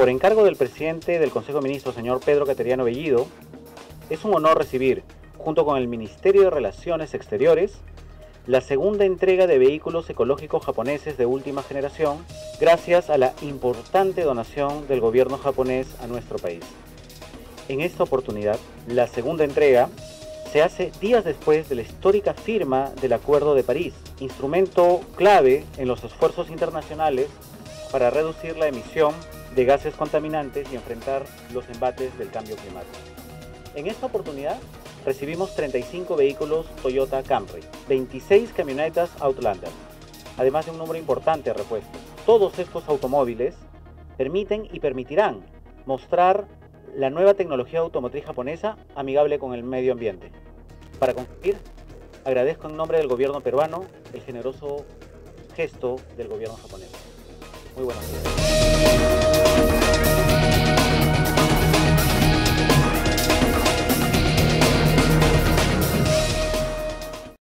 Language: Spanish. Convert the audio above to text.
Por encargo del presidente del Consejo de Ministros, señor Pedro Cateriano Bellido, es un honor recibir, junto con el Ministerio de Relaciones Exteriores, la segunda entrega de vehículos ecológicos japoneses de última generación, gracias a la importante donación del gobierno japonés a nuestro país. En esta oportunidad, la segunda entrega se hace días después de la histórica firma del Acuerdo de París, instrumento clave en los esfuerzos internacionales para reducir la emisión de gases contaminantes y enfrentar los embates del cambio climático. En esta oportunidad recibimos 35 vehículos Toyota Camry, 26 camionetas Outlander, además de un número importante de repuestos. Todos estos automóviles permiten y permitirán mostrar la nueva tecnología automotriz japonesa amigable con el medio ambiente. Para concluir, agradezco en nombre del gobierno peruano el generoso gesto del gobierno japonés. Muy buenos días.